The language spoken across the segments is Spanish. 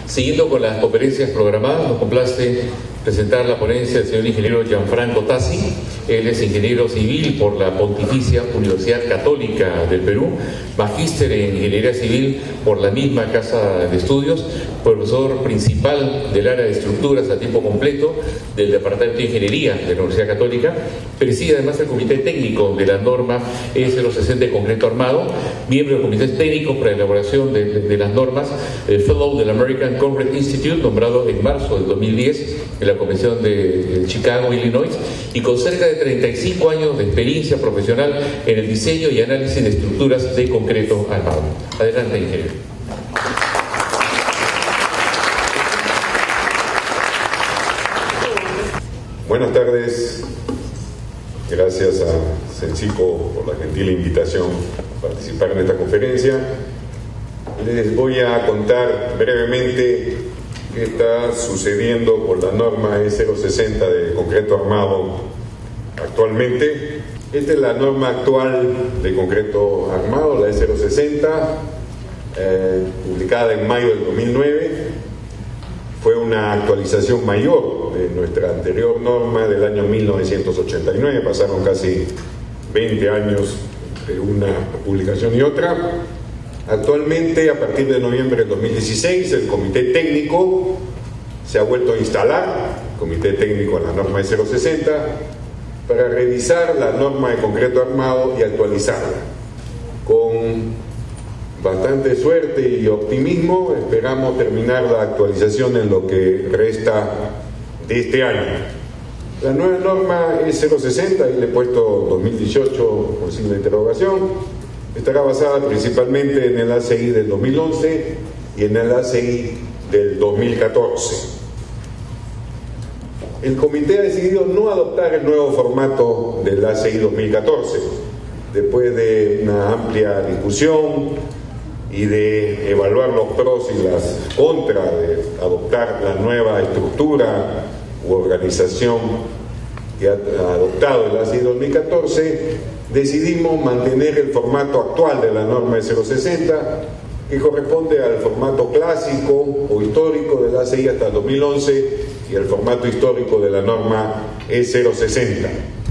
Siguiendo con las conferencias programadas, nos complace presentar la ponencia del señor ingeniero Gianfranco Tassi. Él es ingeniero civil por la Pontificia Universidad Católica del Perú, magíster en ingeniería civil por la misma casa de estudios, profesor principal del área de estructuras a tiempo completo del Departamento de Ingeniería de la Universidad Católica, preside además el Comité Técnico de la norma E060 de concreto armado, miembro del Comité Técnico para la elaboración de las normas, Fellow del American Concrete Institute, nombrado en marzo del 2010 en la Convención de Chicago, Illinois, y con cerca de 35 años de experiencia profesional en el diseño y análisis de estructuras de concreto armado. Adelante, ingeniero. Buenas tardes. Gracias a Sensico por la gentil invitación a participar en esta conferencia. Les voy a contar brevemente qué está sucediendo con la norma E060 de concreto armado actualmente. Esta es la norma actual de concreto armado, la E060, publicada en mayo del 2009. Fue una actualización mayor de nuestra anterior norma del año 1989. Pasaron casi 20 años de una publicación y otra. Actualmente, a partir de noviembre del 2016, el Comité Técnico se ha vuelto a instalar, el Comité Técnico en la norma E060, para revisar la norma de concreto armado y actualizarla. Con bastante suerte y optimismo, esperamos terminar la actualización en lo que resta de este año. La nueva norma E060, ahí le he puesto 2018 por signo de interrogación, estará basada principalmente en el ACI del 2011 y en el ACI del 2014. El comité ha decidido no adoptar el nuevo formato del ACI 2014, después de una amplia discusión y de evaluar los pros y las contras de adoptar la nueva estructura u organización que ha adoptado el ACI 2014, decidimos mantener el formato actual de la norma E060, que corresponde al formato clásico o histórico del ACI hasta el 2011 y al formato histórico de la norma E060.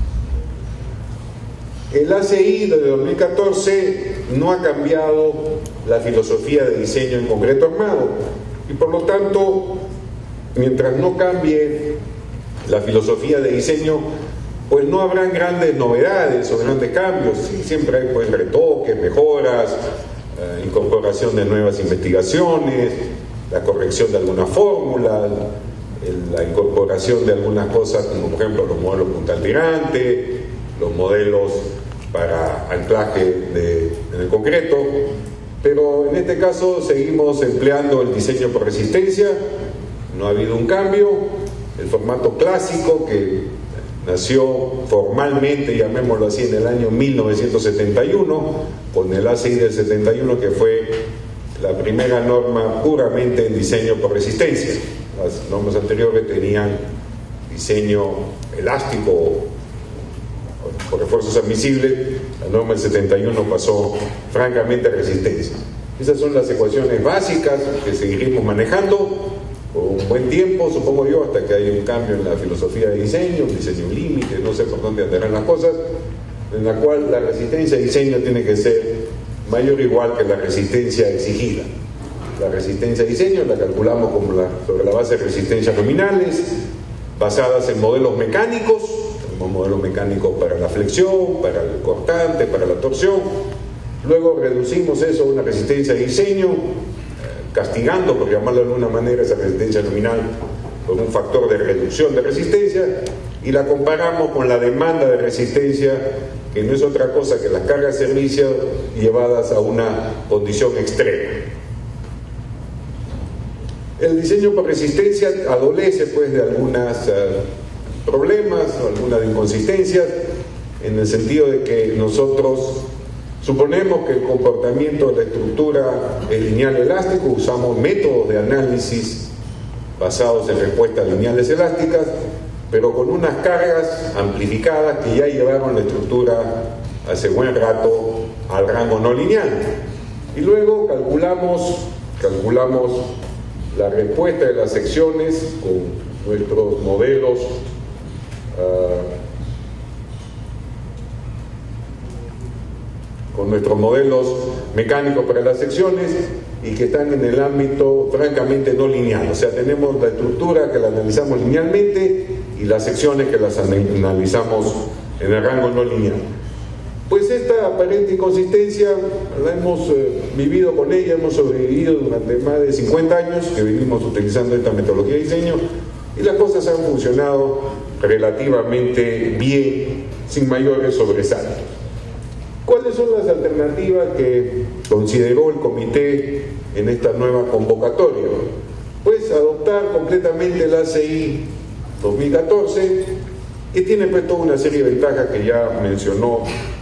El ACI de 2014 no ha cambiado la filosofía de diseño en concreto armado y por lo tanto, mientras no cambie la filosofía de diseño, pues no habrán grandes novedades o grandes cambios. Sí, siempre hay pues retoques, mejoras, incorporación de nuevas investigaciones, la corrección de algunas fórmulas, la incorporación de algunas cosas como por ejemplo los modelos puntal tirante, los modelos para anclaje en el concreto, pero en este caso seguimos empleando el diseño por resistencia. No ha habido un cambio. El formato clásico, que nació formalmente, llamémoslo así, en el año 1971, con el ACI del 71, que fue la primera norma puramente en diseño por resistencia. Las normas anteriores tenían diseño elástico por refuerzos admisibles. La norma del 71 pasó francamente a resistencia. Esas son las ecuaciones básicas que seguiremos manejando por un buen tiempo, supongo yo, hasta que haya un cambio en la filosofía de diseño, un diseño límite, no sé por dónde andarán las cosas, en la cual la resistencia de diseño tiene que ser mayor o igual que la resistencia exigida. La resistencia de diseño la calculamos sobre la base de resistencias nominales, basadas en modelos mecánicos. Tenemos modelos mecánicos para la flexión, para el cortante, para la torsión. Luego reducimos eso a una resistencia de diseño, castigando, por llamarlo de alguna manera, esa resistencia nominal con un factor de reducción de resistencia, y la comparamos con la demanda de resistencia, que no es otra cosa que las cargas de servicio llevadas a una condición extrema. El diseño por resistencia adolece pues de algunos problemas o algunas inconsistencias, en el sentido de que nosotros suponemos que el comportamiento de la estructura es lineal elástico, usamos métodos de análisis basados en respuestas lineales elásticas, pero con unas cargas amplificadas que ya llevaron la estructura hace buen rato al rango no lineal. Y luego calculamos la respuesta de las secciones con nuestros modelos mecánicos para las secciones y que están en el ámbito francamente no lineal. O sea, tenemos la estructura que la analizamos linealmente y las secciones que las analizamos en el rango no lineal. Pues esta aparente inconsistencia la hemos vivido con ella, hemos sobrevivido durante más de 50 años que venimos utilizando esta metodología de diseño y las cosas han funcionado relativamente bien, sin mayores sobresaltos. ¿Cuáles son las alternativas que consideró el comité en esta nueva convocatoria? Pues adoptar completamente el ACI 2014, que tiene pues toda una serie de ventajas que ya mencionó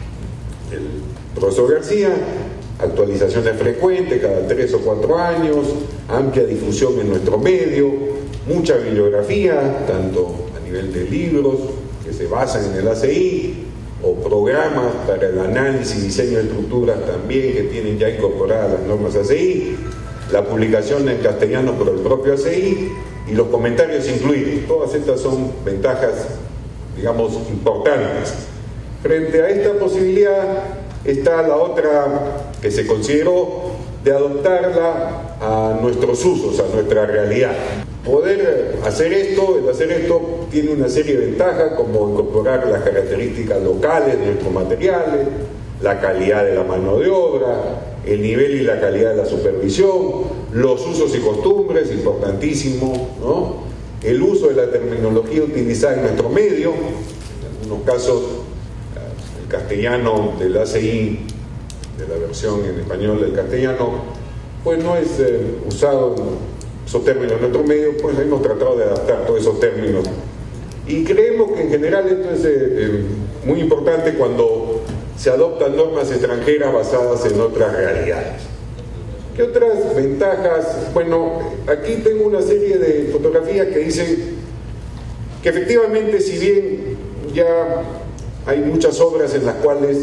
el profesor García: actualizaciones frecuentes cada 3 o 4 años, amplia difusión en nuestro medio, mucha bibliografía, tanto a nivel de libros que se basan en el ACI, o programas para el análisis y diseño de estructuras también que tienen ya incorporadas las normas ACI, la publicación en castellano por el propio ACI y los comentarios incluidos. Todas estas son ventajas, digamos, importantes. Frente a esta posibilidad está la otra que se consideró de adoptarla a nuestros usos, a nuestra realidad. Poder hacer esto, el hacer esto tiene una serie de ventajas, como incorporar las características locales de nuestros materiales, la calidad de la mano de obra, el nivel y la calidad de la supervisión, los usos y costumbres, importantísimo, ¿no? El uso de la terminología utilizada en nuestro medio, en algunos casos el castellano del ACI, de la versión en español del castellano, pues no es usado esos términos en nuestro medio, pues hemos tratado de adaptar todos esos términos. Y creemos que en general esto es muy importante cuando se adoptan normas extranjeras basadas en otras realidades. ¿Qué otras ventajas? Bueno, aquí tengo una serie de fotografías que dicen que efectivamente, si bien ya hay muchas obras en las cuales,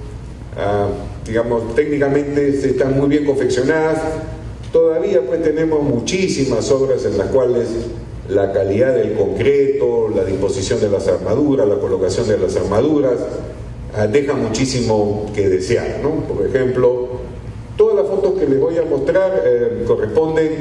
digamos, técnicamente están muy bien confeccionadas, todavía pues tenemos muchísimas obras en las cuales la calidad del concreto, la disposición de las armaduras, la colocación de las armaduras, deja muchísimo que desear, ¿no? Por ejemplo, todas las fotos que les voy a mostrar corresponden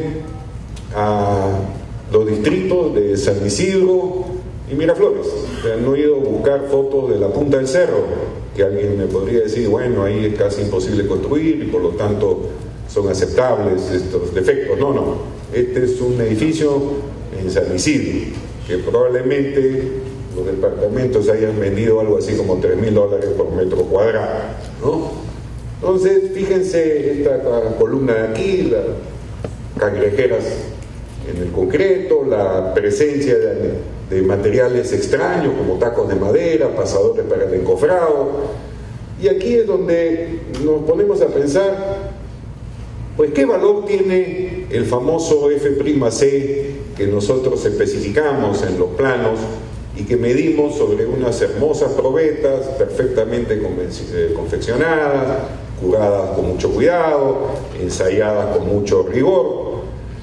a los distritos de San Isidro y Miraflores. No he ido a buscar fotos de la punta del cerro, que alguien me podría decir, bueno, ahí es casi imposible construir y por lo tanto son aceptables estos defectos. No, no. Este es un edificio en San Isidro, que probablemente los departamentos hayan vendido algo así como $3.000 por metro cuadrado, ¿no? Entonces, fíjense esta columna de aquí, las cangrejeras en el concreto, la presencia de materiales extraños como tacos de madera, pasadores para el encofrado. Y aquí es donde nos ponemos a pensar, pues, ¿qué valor tiene el famoso F'(C) que nosotros especificamos en los planos y que medimos sobre unas hermosas probetas perfectamente confeccionadas, curadas con mucho cuidado, ensayadas con mucho rigor?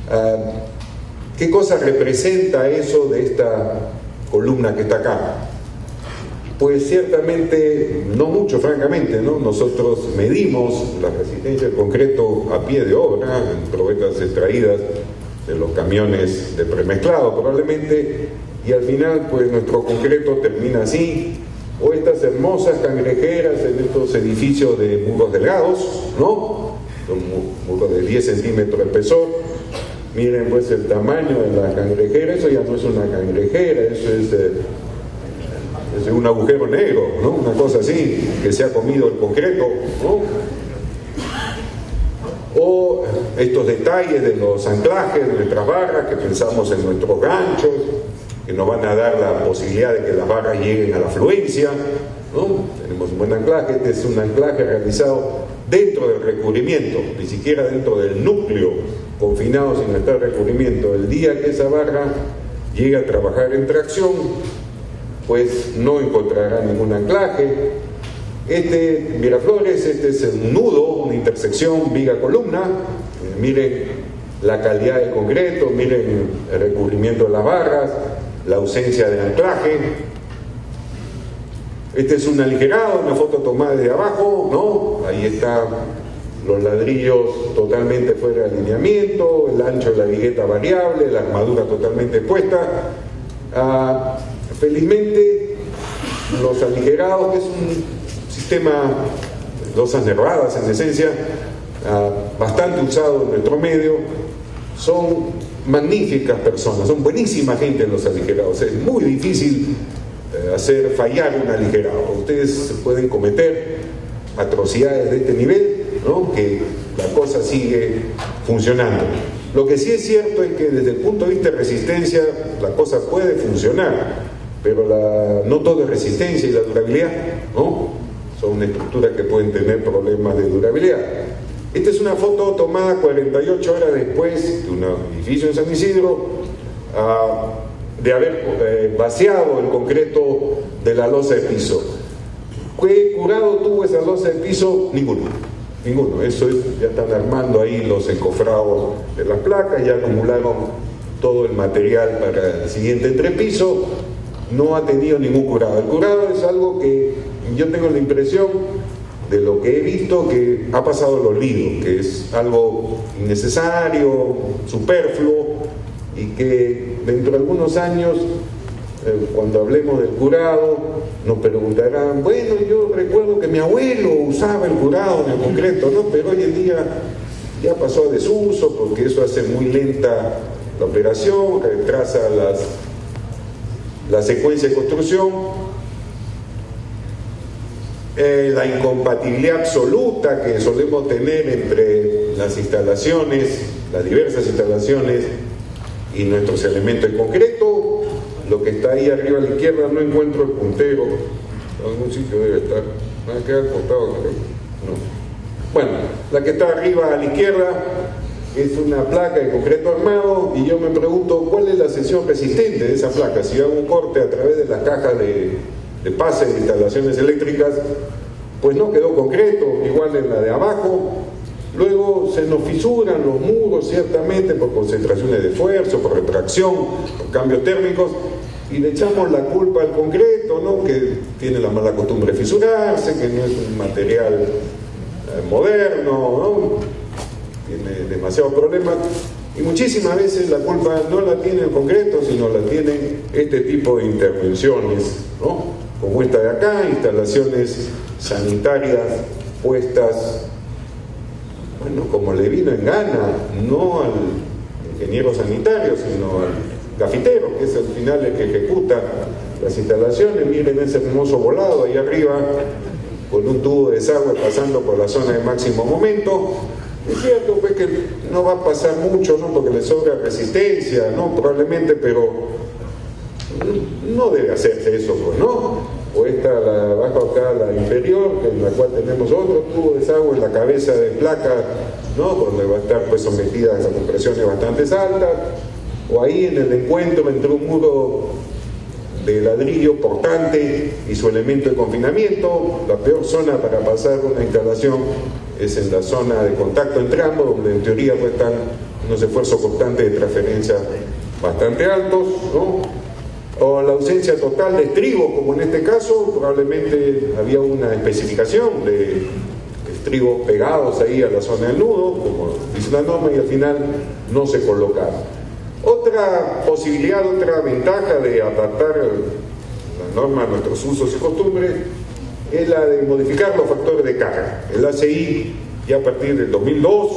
¿Qué cosa representa eso de esta columna que está acá? Pues ciertamente no mucho, francamente, ¿no? Nosotros medimos la resistencia del concreto a pie de obra, en probetas extraídas de los camiones de premezclado probablemente, y al final pues nuestro concreto termina así, o estas hermosas cangrejeras en estos edificios de muros delgados, ¿no? Son muros de 10 centímetros de espesor. Miren pues el tamaño de la cangrejera, eso ya no es una cangrejera, eso es un agujero negro, ¿no? Una cosa así, que se ha comido el concreto, ¿no? O estos detalles de los anclajes de nuestras barras, que pensamos en nuestros ganchos, que nos van a dar la posibilidad de que las barras lleguen a la afluencia, ¿no? Tenemos un buen anclaje. Este es un anclaje realizado dentro del recubrimiento, ni siquiera dentro del núcleo, confinado sin estar recubrimiento. El día que esa barra llegue a trabajar en tracción, pues no encontrará ningún anclaje. Miraflores, este es un nudo, una intersección viga-columna. Miren la calidad del concreto, miren el recubrimiento de las barras, la ausencia de anclaje. Este es un aligerado, una foto tomada desde abajo, ¿no? Ahí están los ladrillos totalmente fuera de alineamiento, el ancho de la vigueta variable, la armadura totalmente puesta. Felizmente, los aligerados, que es un sistema de losas nervadas en esencia, bastante usado en nuestro medio, son magníficas personas, son buenísima gente los aligerados. Es muy difícil hacer fallar un aligerado. Ustedes pueden cometer atrocidades de este nivel, ¿no? Que la cosa sigue funcionando. Lo que sí es cierto es que desde el punto de vista de resistencia la cosa puede funcionar, pero no todo es resistencia, y la durabilidad, ¿no? Son estructuras que pueden tener problemas de durabilidad. Esta es una foto tomada 48 horas después de un edificio en San Isidro, de haber vaciado el concreto de la losa de piso. ¿Qué curado tuvo esa losa de piso? Ninguno. Eso es, ya están armando ahí los encofrados de las placas, ya acumularon todo el material para el siguiente entrepiso. No ha tenido ningún curado. El curado es algo que yo tengo la impresión, de lo que he visto, que ha pasado el olvido, que es algo innecesario, superfluo, y que dentro de algunos años, cuando hablemos del curado, nos preguntarán, bueno, yo recuerdo que mi abuelo usaba el curado en el concreto, ¿no? Pero hoy en día ya pasó a desuso, porque eso hace muy lenta la operación, retrasa la secuencia de construcción. La incompatibilidad absoluta que solemos tener entre las instalaciones, las diversas instalaciones y nuestros elementos de concreto. Lo que está ahí arriba a la izquierda, no encuentro el puntero, en algún sitio debe estar, me queda al costado, creo. No. Bueno, la que está arriba a la izquierda es una placa de concreto armado, y yo me pregunto cuál es la sección resistente de esa placa. Si hago un corte a través de las cajas de pase de instalaciones eléctricas, pues no quedó concreto, igual en la de abajo. Luego se nos fisuran los muros, ciertamente por concentraciones de esfuerzo, por retracción, por cambios térmicos, y le echamos la culpa al concreto, ¿no? Que tiene la mala costumbre de fisurarse, que no es un material moderno, ¿no? Tiene demasiados problemas, y muchísimas veces la culpa no la tiene el concreto, sino la tienen este tipo de intervenciones, ¿no? Como esta de acá, instalaciones sanitarias puestas, bueno, como le vino en gana, no al ingeniero sanitario, sino al gafitero, que es al final el que ejecuta las instalaciones. Miren ese hermoso volado ahí arriba, con un tubo de desagüe pasando por la zona de máximo momento. Es cierto, pues, que no va a pasar mucho, ¿no? Porque le sobra resistencia, ¿no? Probablemente, pero no debe hacerse eso, pues, ¿no? O esta, la abajo acá, la inferior, en la cual tenemos otro tubo de desagüe en la cabeza de placa, ¿no? Donde va a estar, pues, sometida a compresiones bastante altas. O ahí en el encuentro entre un muro de ladrillo portante y su elemento de confinamiento. La peor zona para pasar una instalación es en la zona de contacto entre ambos, donde en teoría pues están unos esfuerzos constantes de transferencia bastante altos, ¿no? O la ausencia total de estribos, como en este caso. Probablemente había una especificación de estribos pegados ahí a la zona del nudo, como dice la norma, y al final no se colocaron. Otra posibilidad, otra ventaja de adaptar la norma a nuestros usos y costumbres es la de modificar los factores de carga. El ACI, ya a partir del 2002,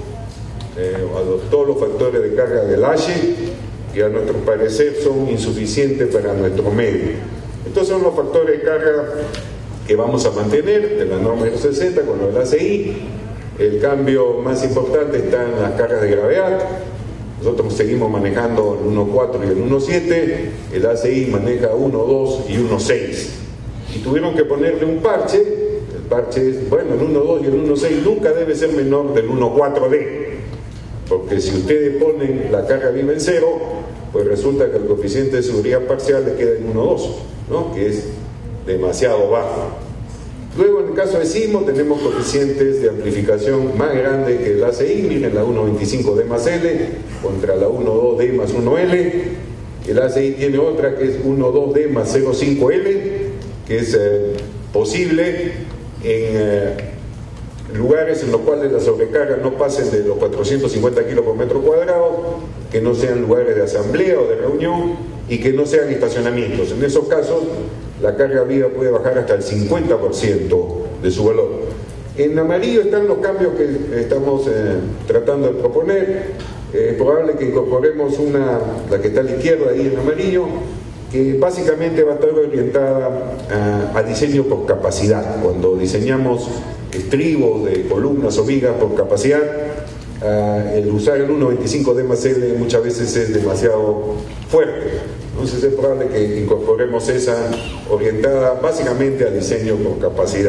adoptó los factores de carga del ASHE, que a nuestro parecer son insuficientes para nuestro medio. Estos son los factores de carga que vamos a mantener de la norma 060 con el ACI. El cambio más importante está en las cargas de gravedad. Nosotros seguimos manejando el 1.4 y el 1.7, el ACI maneja 1.2 y 1.6. Y tuvieron que ponerle un parche. El parche es, bueno, el 1.2 y el 1.6 nunca debe ser menor del 1.4D, porque si ustedes ponen la carga viva en 0, pues resulta que el coeficiente de seguridad parcial le queda en 1.2, ¿no? Que es demasiado bajo. Luego, en el caso de Sismo, tenemos coeficientes de amplificación más grandes que el ACI. Miren, la 1.25D más L contra la 1.2D más 1L. El ACI tiene otra que es 1.2D más 0.5L, que es posible en lugares en los cuales la sobrecarga no pasen de los 450 kilos por metro cuadrado, que no sean lugares de asamblea o de reunión y que no sean estacionamientos. En esos casos, la carga viva puede bajar hasta el 50% de su valor. En amarillo están los cambios que estamos tratando de proponer. Es probable que incorporemos la que está a la izquierda ahí en amarillo, que básicamente va a estar orientada a diseño por capacidad. Cuando diseñamos estribos de columnas o vigas por capacidad, el usar el 1.25D más L muchas veces es demasiado fuerte. Entonces es probable que incorporemos esa orientada básicamente al diseño por capacidad.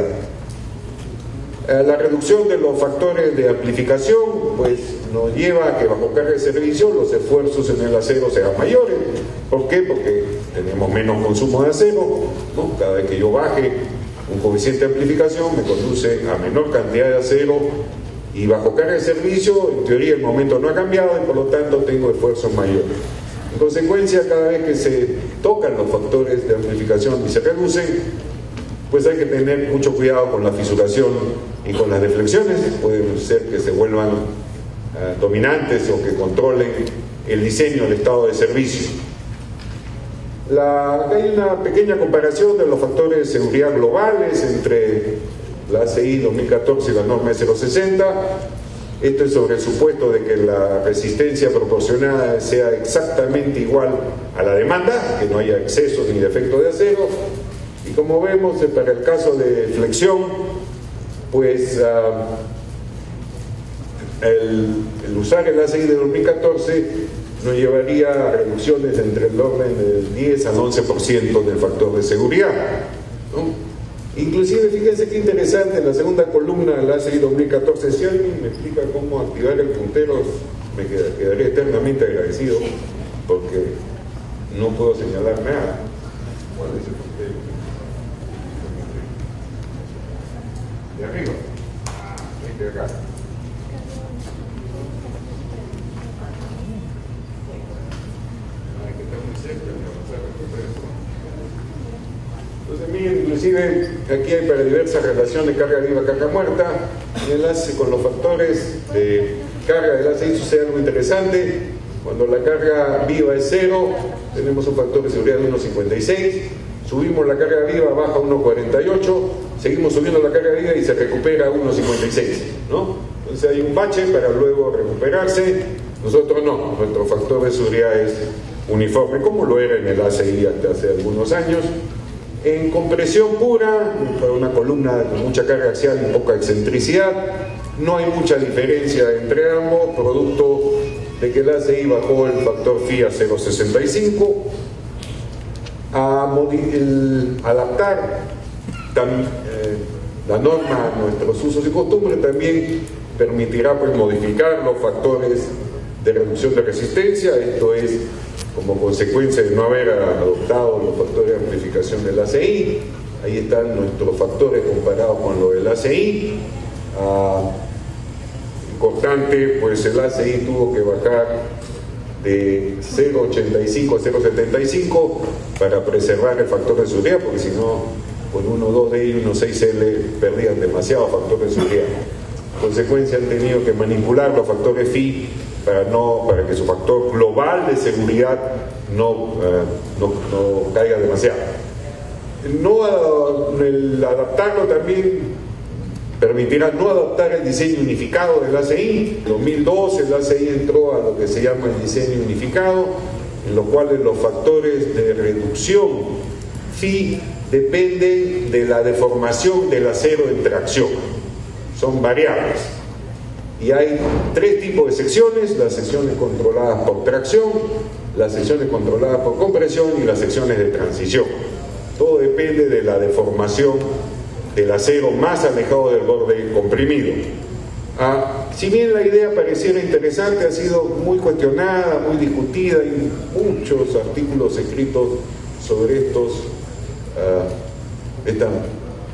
La reducción de los factores de amplificación pues nos lleva a que bajo carga de servicio los esfuerzos en el acero sean mayores. ¿Por qué? Porque tenemos menos consumo de acero, ¿no? Cada vez que yo baje un coeficiente de amplificación me conduce a menor cantidad de acero, y bajo carga de servicio en teoría el momento no ha cambiado y por lo tanto tengo esfuerzos mayores. En consecuencia, cada vez que se tocan los factores de amplificación y se reducen, pues hay que tener mucho cuidado con la fisuración y con las deflexiones. Puede ser que se vuelvan dominantes o que controlen el diseño del estado de servicio. Acá hay una pequeña comparación de los factores de seguridad globales entre la ACI 2014 y la norma 060. Esto es sobre el supuesto de que la resistencia proporcionada sea exactamente igual a la demanda, que no haya excesos ni defectos de acero. Y como vemos, para el caso de flexión, pues el usar el ACI de 2014 nos llevaría a reducciones entre el orden del 10 al 11% del factor de seguridad, ¿no? Inclusive, fíjense qué interesante, en la segunda columna del ACI 2014, si alguien me explica cómo activar el puntero, me quedaría eternamente agradecido, porque no puedo señalar nada. ¿Cuál es el puntero? De arriba. De acá. Hay que estar muy cerca de avanzar el proceso. Entonces, miren, inclusive aquí hay para diversas relaciones de carga viva, carga muerta. En enlace con los factores de carga del ACI sucede algo interesante. Cuando la carga viva es 0, tenemos un factor de seguridad de 1.56. Subimos la carga viva, baja a 1.48. Seguimos subiendo la carga viva y se recupera a 1.56, ¿no? Entonces hay un bache para luego recuperarse. Nosotros no, nuestro factor de seguridad es uniforme, como lo era en el ACI hasta hace algunos años. En compresión pura, para una columna con mucha carga axial y poca excentricidad, no hay mucha diferencia entre ambos, producto de que el ACI bajó el factor phi a 0.65. Adaptar la norma a nuestros usos y costumbres también permitirá pues modificar los factores de reducción de resistencia. Esto es como consecuencia de no haber adoptado los factores de amplificación del ACI. Ahí están nuestros factores comparados con lo del ACI. Importante, pues el ACI tuvo que bajar de 0.85 a 0.75 para preservar el factor de seguridad, porque si no, con 1.2D y 1.6L perdían demasiado factor de seguridad. En consecuencia, han tenido que manipular los factores phi para que su factor global de seguridad no caiga demasiado. El adaptarlo también permitirá no adaptar el diseño unificado del ACI. En 2002 el ACI entró a lo que se llama el diseño unificado, en lo cual los factores de reducción phi dependen de la deformación del acero en tracción. Son variables. Y hay tres tipos de secciones: las secciones controladas por tracción, las secciones controladas por compresión y las secciones de transición. Todo depende de la deformación del acero más alejado del borde comprimido. Si bien la idea pareciera interesante, ha sido muy cuestionada, muy discutida, y muchos artículos escritos sobre esta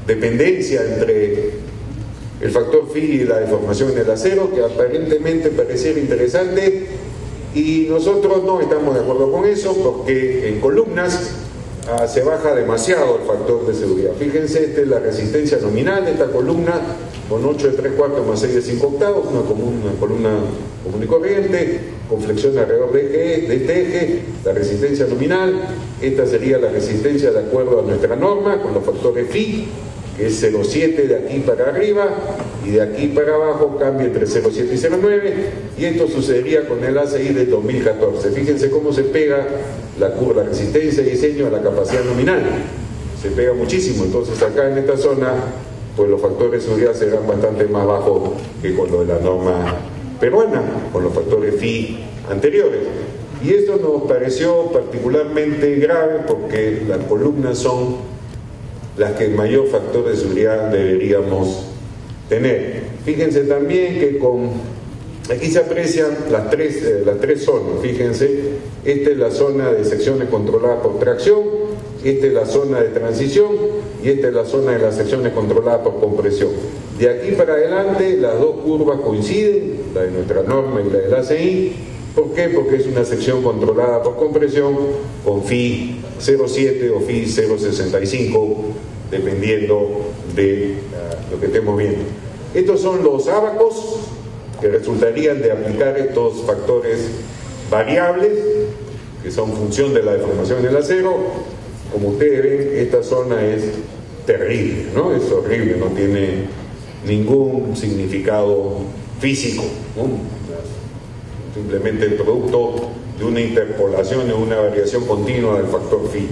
dependencia entre el factor phi y la deformación en el acero, que aparentemente pareciera interesante, y nosotros no estamos de acuerdo con eso, porque en columnas se baja demasiado el factor de seguridad. Fíjense, esta es la resistencia nominal de esta columna, con 8 de 3/4 más 6 de 5/8, una columna común y corriente, con flexión alrededor de este eje, la resistencia nominal. Esta sería la resistencia de acuerdo a nuestra norma, con los factores phi, que es 0,7 de aquí para arriba, y de aquí para abajo cambia entre 0,7 y 0,9, y esto sucedería con el ACI del 2014. Fíjense cómo se pega la curva, la resistencia de diseño a la capacidad nominal, se pega muchísimo. Entonces acá en esta zona, pues los factores de seguridad serán bastante más bajos que con lo de la norma peruana, con los factores phi anteriores. Y esto nos pareció particularmente grave porque las columnas son las que mayor factor de seguridad deberíamos tener. Fíjense también que aquí se aprecian las tres zonas. Fíjense, esta es la zona de secciones controladas por tracción, esta es la zona de transición y esta es la zona de las secciones controladas por compresión. De aquí para adelante las dos curvas coinciden, la de nuestra norma y la del ACI. ¿Por qué? Porque es una sección controlada por compresión con phi 0,7 o phi 0,65, dependiendo de lo que estemos viendo. Estos son los ábacos que resultarían de aplicar estos factores variables, que son función de la deformación del acero. Como ustedes ven, esta zona es terrible, ¿no? Es horrible, no tiene ningún significado físico, ¿no? Simplemente el producto de una interpolación o una variación continua del factor phi.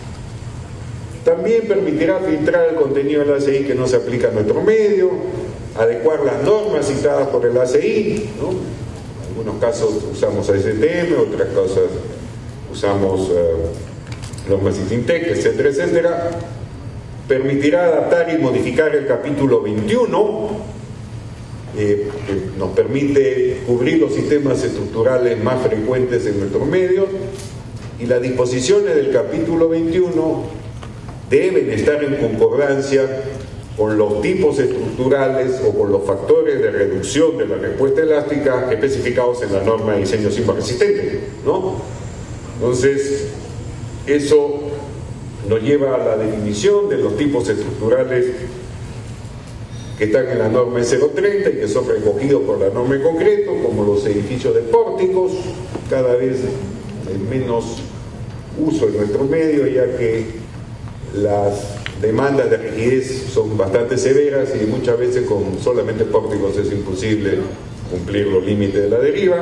También permitirá filtrar el contenido del ACI que no se aplica a nuestro medio, adecuar las normas citadas por el ACI, ¿no? En algunos casos usamos ASTM, otras cosas usamos normas ISINTEC, etcétera, etcétera. Permitirá adaptar y modificar el capítulo 21, que nos permite cubrir los sistemas estructurales más frecuentes en nuestros medios, y las disposiciones del capítulo 21 deben estar en concordancia con los tipos estructurales o con los factores de reducción de la respuesta elástica especificados en la norma de diseño sismo-resistente, ¿no? Entonces, eso nos lleva a la definición de los tipos estructurales que están en la norma 030 y que son recogidos por la norma en concreto, como los edificios de pórticos, cada vez hay menos uso en nuestro medio, ya que las demandas de rigidez son bastante severas y muchas veces con solamente pórticos es imposible cumplir los límites de la deriva.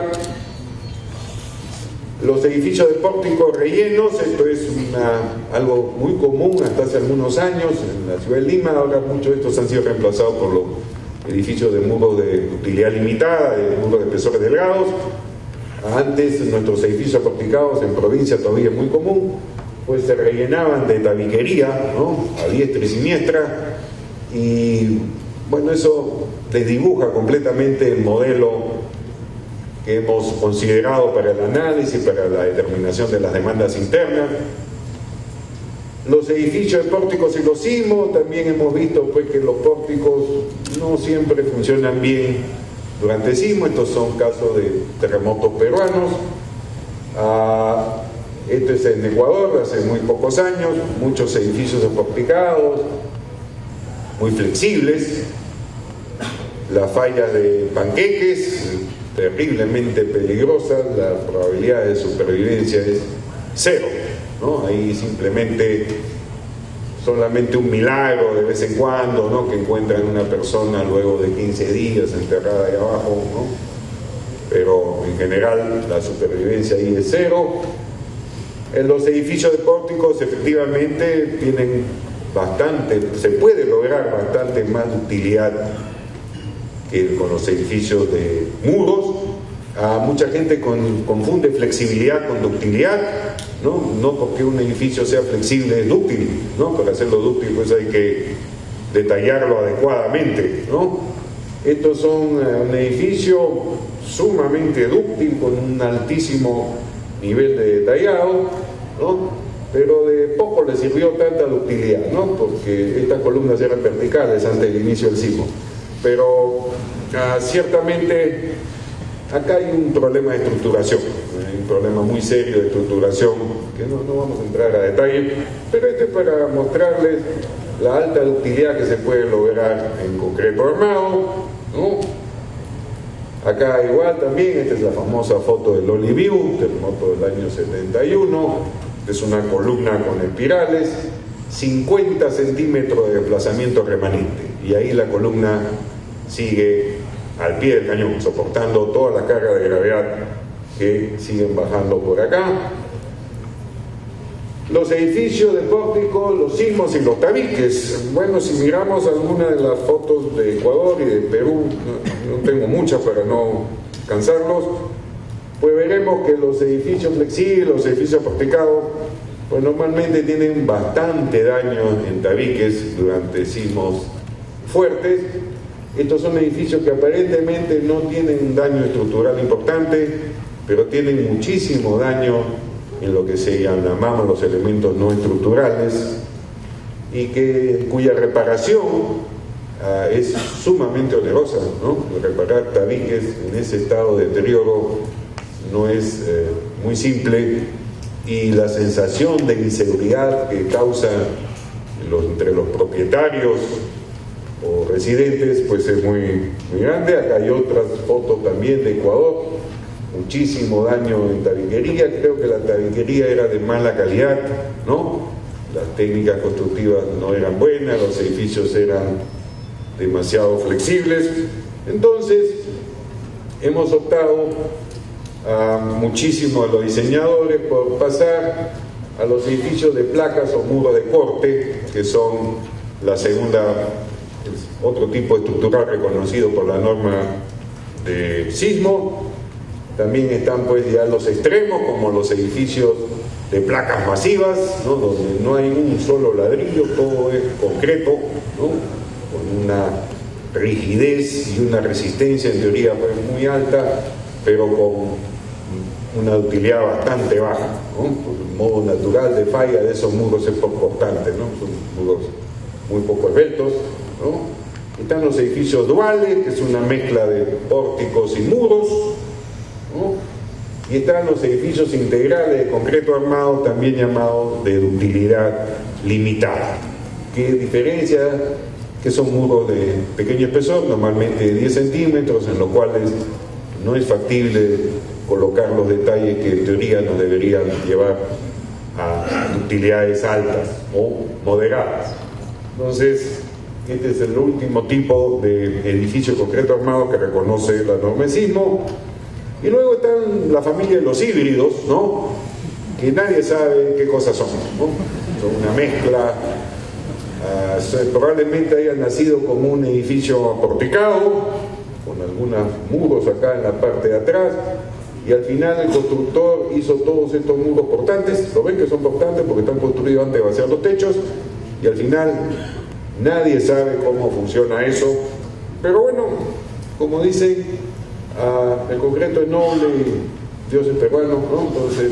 Los edificios de pórticos rellenos, esto es algo muy común hasta hace algunos años en la ciudad de Lima. Ahora muchos de estos han sido reemplazados por los edificios de muros de utilidad limitada, de muros de espesores delgados. Antes nuestros edificios porticados en provincia todavía es muy común, pues se rellenaban de tabiquería, ¿no?, a diestra y siniestra, y bueno, eso desdibuja completamente el modelo que hemos considerado para el análisis, para la determinación de las demandas internas. Los edificios de pórticos y los sismos, también hemos visto pues que los pórticos no siempre funcionan bien durante el sismo. Estos son casos de terremotos peruanos. Esto es en Ecuador, hace muy pocos años, muchos edificios porticados, muy flexibles. La falla de Panqueques, terriblemente peligrosa, la probabilidad de supervivencia es cero, ¿no? Ahí simplemente, solamente un milagro de vez en cuando, ¿no?, que encuentran una persona luego de 15 días enterrada ahí abajo, ¿no? Pero en general la supervivencia ahí es cero. En los edificios de pórticos efectivamente tienen bastante, se puede lograr bastante más utilidad que con los edificios de muros. Mucha gente confunde flexibilidad con ductilidad, ¿no? No porque un edificio sea flexible es dúctil, ¿no? Para hacerlo dúctil pues hay que detallarlo adecuadamente, ¿no? Estos son un edificio sumamente dúctil con un altísimo nivel de detallado, ¿no? pero de poco le sirvió tanta ductilidad, ¿no? Porque estas columnas eran verticales antes del inicio del sismo. Pero ciertamente acá hay un problema de estructuración, hay un problema muy serio de estructuración, que no vamos a entrar a detalle, pero esto es para mostrarles la alta ductilidad que se puede lograr en concreto armado, ¿no? Acá igual también, esta es la famosa foto del Oliview, terremoto del año 71, es una columna con espirales, 50 centímetros de desplazamiento remanente, y ahí la columna sigue al pie del cañón, soportando toda la carga de gravedad que siguen bajando por acá. Los edificios de pórtico, los sismos y los tabiques. Bueno, si miramos algunas de las fotos de Ecuador y de Perú, no tengo muchas para no cansarlos, pues veremos que los edificios flexibles, los edificios porticados, pues normalmente tienen bastante daño en tabiques durante sismos fuertes. Estos son edificios que aparentemente no tienen un daño estructural importante, pero tienen muchísimo daño en lo que se llaman los elementos no estructurales, y cuya reparación es sumamente onerosa, ¿no? Reparar tabiques en ese estado de deterioro no es muy simple, y la sensación de inseguridad que causa entre los propietarios o residentes pues es muy grande. Acá hay otras fotos también de Ecuador, muchísimo daño en tabiquería. Creo que la tabiquería era de mala calidad, ¿no? Las técnicas constructivas no eran buenas, los edificios eran demasiado flexibles. Entonces hemos optado muchísimo a los diseñadores por pasar a los edificios de placas o muros de corte, que son la segunda, otro tipo de estructural reconocido por la norma de sismo. También están pues ya los extremos, como los edificios de placas masivas, ¿no? Donde no hay un solo ladrillo, todo es concreto, ¿no? Con una rigidez y una resistencia en teoría pues muy alta, pero con una utilidad bastante baja, ¿no? El modo natural de falla de esos muros es poco constante, ¿no? Son muros muy poco esbeltos, ¿no? Están los edificios duales, que es una mezcla de pórticos y muros, ¿no? Y están los edificios integrales de concreto armado, también llamados de ductilidad limitada, que diferencia que son muros de pequeño espesor, normalmente de 10 centímetros, en los cuales no es factible colocar los detalles que en teoría nos deberían llevar a utilidades altas o moderadas. Entonces, este es el último tipo de edificio concreto armado que reconoce la norma de sismo. Y luego están la familia de los híbridos, ¿no? Que nadie sabe qué cosas son, ¿no? Son una mezcla, probablemente hayan nacido como un edificio porticado, con algunos muros acá en la parte de atrás, y al final el constructor hizo todos estos muros portantes. Lo ven que son portantes porque están construidos antes de vaciar los techos, y al final nadie sabe cómo funciona eso. Pero bueno, como dicen, el concreto es noble y Dios es peruano, ¿no? Entonces,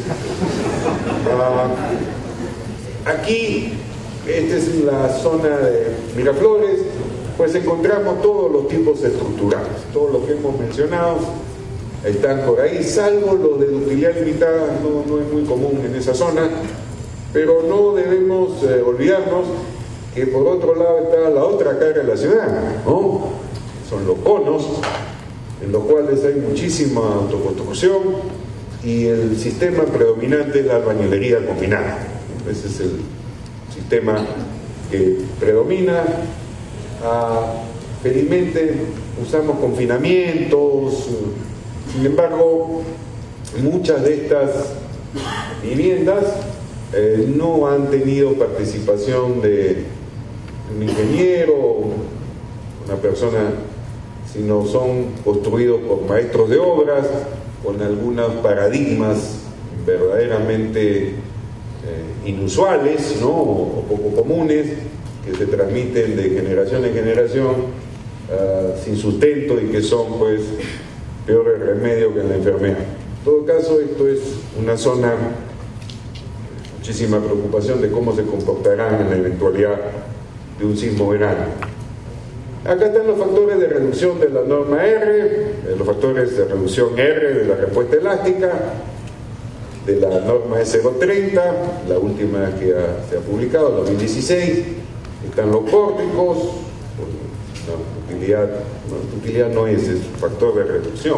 aquí, esta es la zona de Miraflores, pues encontramos todos los tipos estructurales, todos los que hemos mencionado están por ahí, salvo los de utilidad limitada, no es muy común en esa zona, pero no debemos olvidarnos que por otro lado está la otra cara de la ciudad, ¿no? Son los conos, en los cuales hay muchísima autoconstrucción, y el sistema predominante es la albañilería combinada. Ese es el sistema que predomina. Felizmente usamos confinamientos. Sin embargo, muchas de estas viviendas no han tenido participación de un ingeniero, una persona, sino son construidos por maestros de obras con algunos paradigmas verdaderamente inusuales, ¿no? O poco comunes, que se transmiten de generación en generación sin sustento, y que son pues peor el remedio que la enfermedad. En todo caso, esto es una zona muchísima preocupación de cómo se comportarán en la eventualidad de un sismo grande. Acá están los factores de reducción de la norma R, los factores de reducción R de la respuesta elástica, de la norma E030, la última que se ha publicado, 2016, están los pórticos, utilidad no es factor de reducción,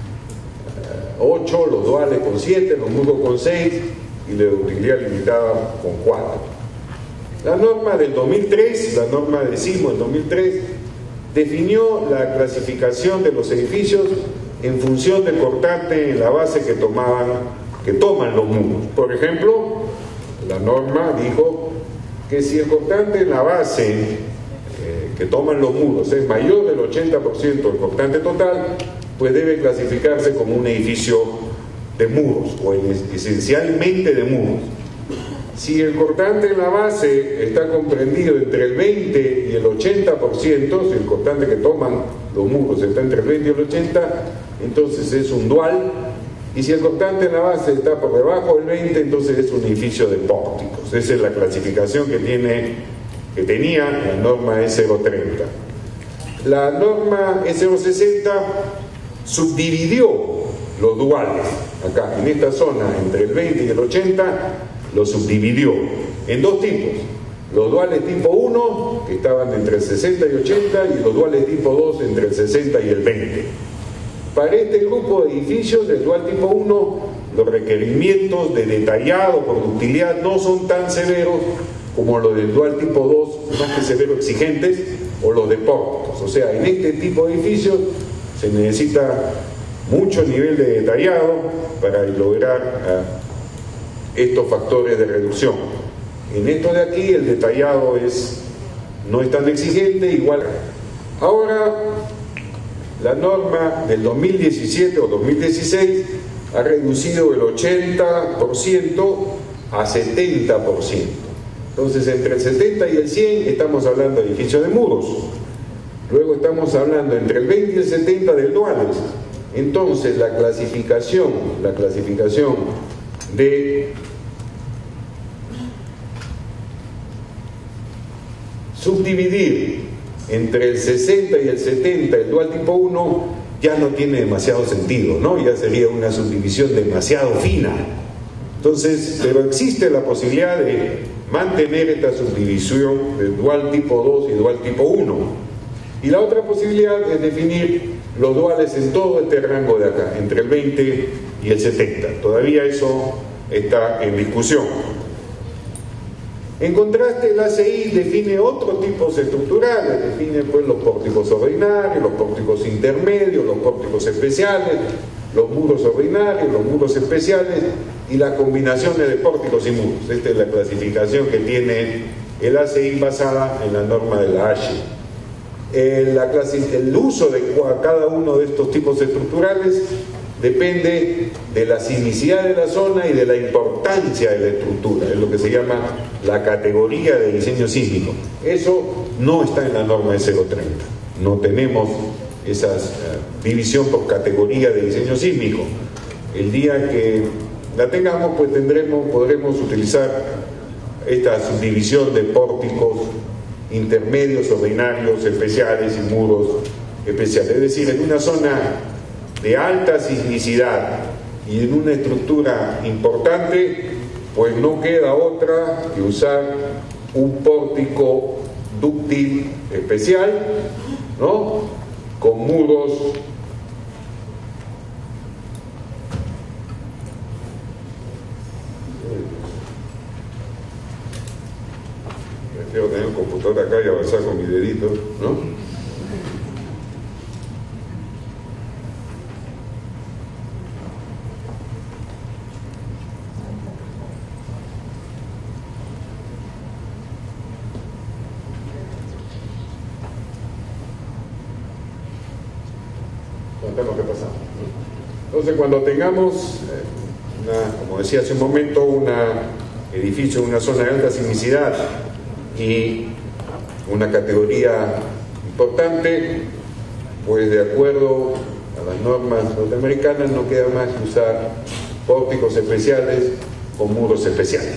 8, los duales con 7, los muros con 6 y la utilidad limitada con 4. La norma del 2003, la norma de sismo del 2003, definió la clasificación de los edificios en función del cortante en la base que toman los muros. Por ejemplo, la norma dijo que si el cortante en la base que toman los muros es mayor del 80% del cortante total, pues debe clasificarse como un edificio de muros o esencialmente de muros. Si el cortante en la base está comprendido entre el 20 y el 80%, si el cortante que toman los muros está entre el 20 y el 80, entonces es un dual, y si el cortante en la base está por debajo del 20, entonces es un edificio de pórticos. Esa es la clasificación que tenía la norma E030. La norma E060 subdividió los duales, acá en esta zona entre el 20 y el 80, lo subdividió en dos tipos: los duales tipo 1, que estaban entre el 60 y 80, y los duales tipo 2 entre el 60 y el 20. Para este grupo de edificios del dual tipo 1, los requerimientos de detallado por ductilidad no son tan severos como los del dual tipo 2, más que severos exigentes, o los de pórticos. O sea, en este tipo de edificios se necesita mucho nivel de detallado para lograr estos factores de reducción. En esto de aquí el detallado no es tan exigente, igual. Ahora, la norma del 2017 o 2016 ha reducido el 80% a 70%. Entonces, entre el 70 y el 100 estamos hablando de edificios de muros. Luego estamos hablando entre el 20 y el 70 del duales. Entonces, la clasificación de subdividir entre el 60 y el 70 el dual tipo 1 ya no tiene demasiado sentido, ¿no? Ya sería una subdivisión demasiado fina. Entonces, pero existe la posibilidad de mantener esta subdivisión de dual tipo 2 y dual tipo 1. Y la otra posibilidad es definir los duales en todo este rango de acá, entre el 20 y el 70. Todavía eso está en discusión. En contraste, el ACI define otros tipos estructurales, define pues los pórticos ordinarios, los pórticos intermedios, los pórticos especiales, los muros ordinarios, los muros especiales y las combinaciones de pórticos y muros. Esta es la clasificación que tiene el ACI basada en la norma de la ASHE. El uso de cada uno de estos tipos estructurales depende de la sismicidad de la zona y de la importancia de la estructura, es lo que se llama la categoría de diseño sísmico. Eso no está en la norma E030, no tenemos esa división por categoría de diseño sísmico. El día que la tengamos, pues podremos utilizar esta subdivisión de pórticos intermedios, ordinarios, especiales y muros especiales. Es decir, en una zona de alta sismicidad y en una estructura importante, pues no queda otra que usar un pórtico dúctil especial, ¿no? Con muros prefiero tener un computador acá y avanzar con mi dedito, ¿no? Entonces, cuando tengamos, como decía hace un momento, un edificio en una zona de alta sismicidad y una categoría importante, pues de acuerdo a las normas norteamericanas no queda más que usar pórticos especiales o muros especiales.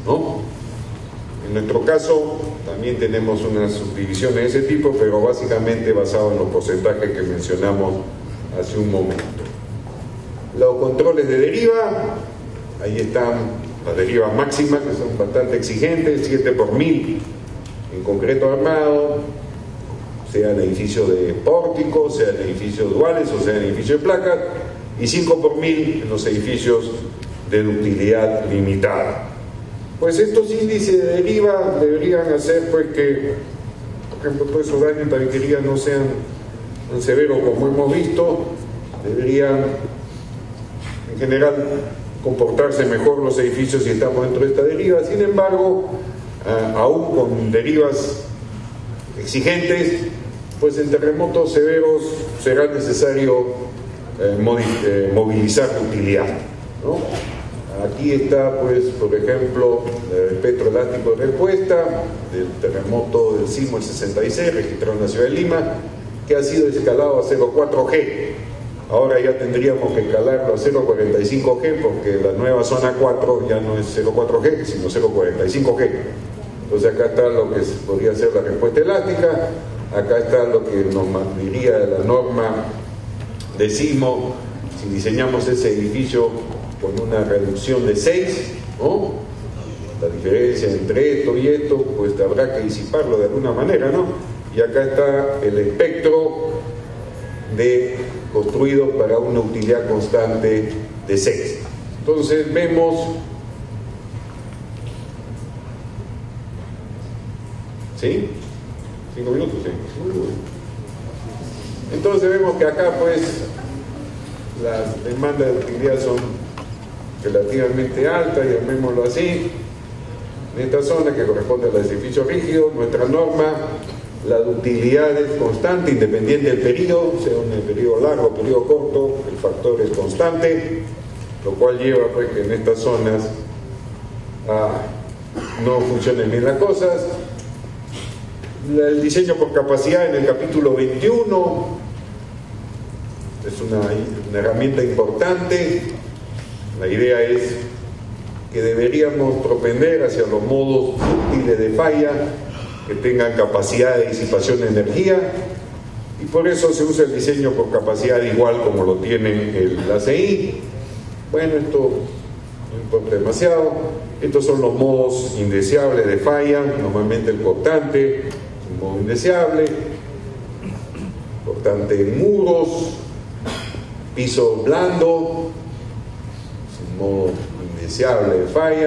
¿no? En nuestro caso también tenemos unas subdivisiones de ese tipo, pero básicamente basado en los porcentajes que mencionamos hace un momento. Los controles de deriva, ahí están las derivas máximas, que son bastante exigentes, 7 por 1000 en concreto armado, sea en edificios de pórticos, sea en edificios duales o sea en edificios de placas, y 5 por 1000 en los edificios de ductilidad limitada. Pues estos índices de deriva deberían hacer pues que, por ejemplo, todos esos daños en tabiquería no sean tan severos como hemos visto, deberían en general comportarse mejor los edificios si estamos dentro de esta deriva. Sin embargo, aún con derivas exigentes, pues en terremotos severos será necesario movilizar utilidad, ¿no? Aquí está, pues, por ejemplo, el espectro elástico de respuesta del terremoto del sismo del 66, registrado en la ciudad de Lima, que ha sido escalado a 0,4G. Ahora ya tendríamos que escalarlo a 0,45G, porque la nueva zona 4 ya no es 0,4G, sino 0,45G. Entonces acá está lo que podría ser la respuesta elástica, acá está lo que nos diría la norma de sismo si diseñamos ese edificio con una reducción de 6, ¿no? La diferencia entre esto y esto, pues habrá que disiparlo de alguna manera, ¿no? Y acá está el espectro construido para una utilidad constante de 6. Entonces vemos, ¿sí? 5 minutos, sí. Entonces vemos que acá pues las demandas de utilidad son relativamente altas, llamémoslo así. En esta zona que corresponde a los edificios rígidos, nuestra norma, la ductilidad es constante, independiente del periodo, sea un periodo largo o periodo corto, el factor es constante, lo cual lleva pues que en estas zonas no funcionen bien las cosas. El diseño por capacidad en el capítulo 21 es una herramienta importante. La idea es que deberíamos propender hacia los modos útiles de falla que tengan capacidad de disipación de energía, y por eso se usa el diseño por capacidad igual como lo tiene el ACI. Bueno, esto no importa demasiado. Estos son los modos indeseables de falla. Normalmente el cortante es un modo indeseable, cortante en muros, piso blando es un modo indeseable de falla.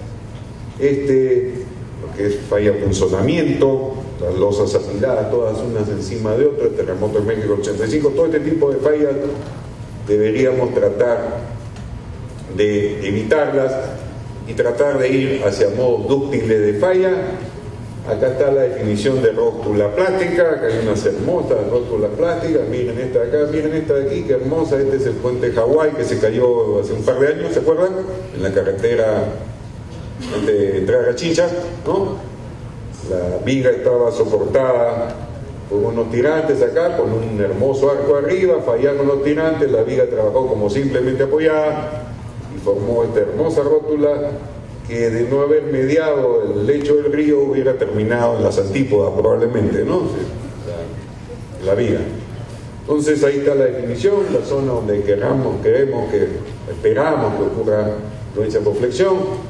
Lo que es falla punzonamiento, las losas apiladas todas unas encima de otras, el terremoto en México 85, todo este tipo de fallas deberíamos tratar de evitarlas y tratar de ir hacia modos dúctiles de falla. Acá está la definición de rótula plástica, acá hay unas hermosas rótulas plásticas, miren esta de acá, miren esta de aquí, qué hermosa. Este es el puente de Hawái que se cayó hace un par de años, ¿se acuerdan? En la carretera de entrada a Rachincha, ¿no? La viga estaba soportada por unos tirantes acá, con un hermoso arco arriba, fallaron los tirantes, la viga trabajó como simplemente apoyada y formó esta hermosa rótula que, de no haber mediado el lecho del río, hubiera terminado en las antípodas probablemente, ¿no? La viga. Entonces ahí está la definición, la zona donde esperamos que ocurra influencia por flexión.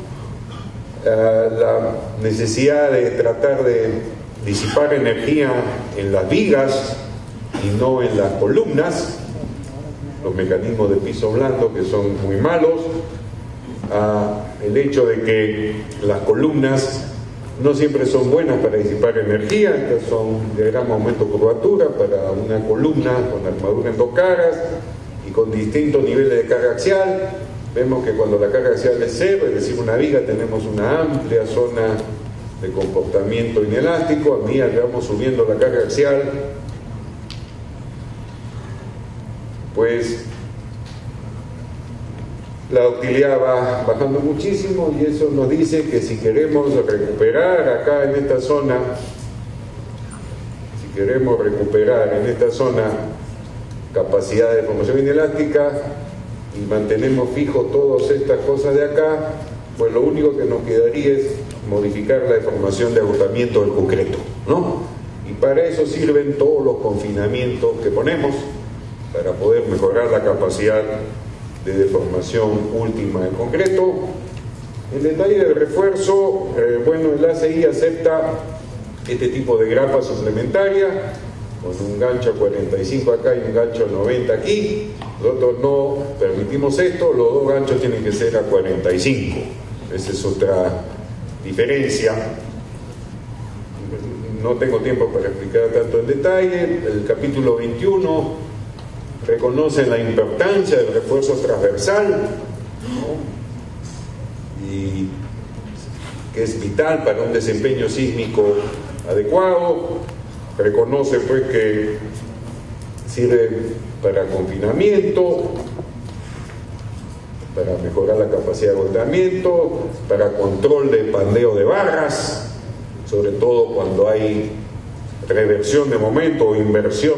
La necesidad de tratar de disipar energía en las vigas y no en las columnas, los mecanismos de piso blando que son muy malos, el hecho de que las columnas no siempre son buenas para disipar energía. Estas son diagrama aumento curvatura para una columna con armadura en dos caras y con distintos niveles de carga axial. Vemos que cuando la carga axial es cero, es decir, una viga, tenemos una amplia zona de comportamiento inelástico. A medida que vamos subiendo la carga axial, pues la utilidad va bajando muchísimo, y eso nos dice que si queremos recuperar acá en esta zona, capacidad de formación inelástica y mantenemos fijo todas estas cosas de acá, pues lo único que nos quedaría es modificar la deformación de agotamiento del concreto, ¿no? Y para eso sirven todos los confinamientos que ponemos, para poder mejorar la capacidad de deformación última del concreto. En detalle del refuerzo, bueno, el ACI acepta este tipo de grapa suplementaria, con un gancho 45 acá y un gancho 90 aquí. Nosotros no permitimos esto, los dos ganchos tienen que ser a 45. Esa es otra diferencia. No tengo tiempo para explicar tanto en detalle. El capítulo 21 reconoce la importancia del refuerzo transversal, ¿no? Y que es vital para un desempeño sísmico adecuado. Reconoce pues que sirve para confinamiento, para mejorar la capacidad de agotamiento, para control de pandeo de barras, sobre todo cuando hay reversión de momento o inversión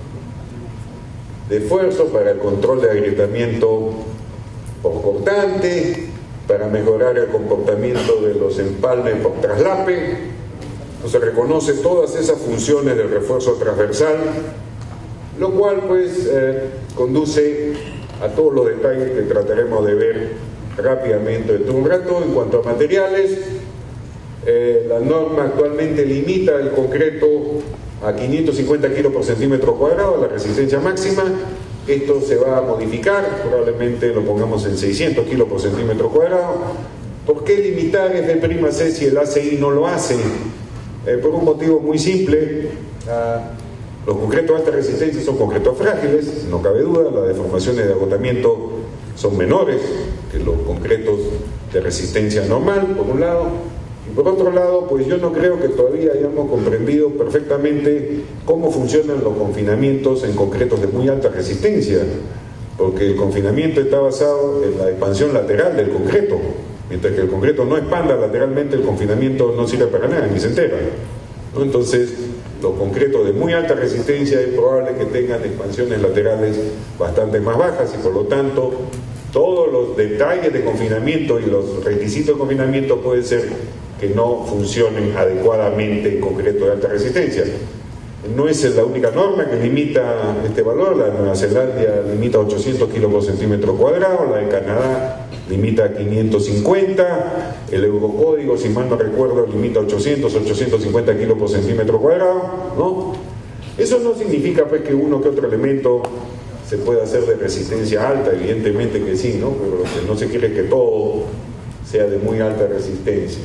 de esfuerzo, para el control de agrietamiento por cortante, para mejorar el comportamiento de los empalmes por traslape. Se reconoce todas esas funciones del refuerzo transversal, lo cual pues conduce a todos los detalles que trataremos de ver rápidamente dentro de un rato. En cuanto a materiales, la norma actualmente limita el concreto a 550 kilos por centímetro cuadrado, la resistencia máxima. Esto se va a modificar, probablemente lo pongamos en 600 kilos por centímetro cuadrado. ¿Por qué limitar F'(C) si el ACI no lo hace? Por un motivo muy simple. Los concretos de alta resistencia son concretos frágiles, no cabe duda. Las deformaciones de agotamiento son menores que los concretos de resistencia normal, por un lado, y por otro lado, pues yo no creo que todavía hayamos comprendido perfectamente cómo funcionan los confinamientos en concretos de muy alta resistencia, porque el confinamiento está basado en la expansión lateral del concreto. Mientras que el concreto no expanda lateralmente, el confinamiento no sirve para nada, ni se entera, ¿no? Entonces, los concretos de muy alta resistencia es probable que tengan expansiones laterales bastante más bajas y por lo tanto todos los detalles de confinamiento y los requisitos de confinamiento pueden ser que no funcionen adecuadamente en concreto de alta resistencia. No es la única norma que limita este valor. La de Nueva Zelanda limita 800 kilos por centímetro cuadrado, la de Canadá limita 550, el Eurocódigo, si mal no recuerdo, limita 850 kilos por centímetro cuadrado, ¿no? Eso no significa pues que uno que otro elemento se pueda hacer de resistencia alta, evidentemente que sí, ¿no? Pero lo que no se quiere es que todo sea de muy alta resistencia.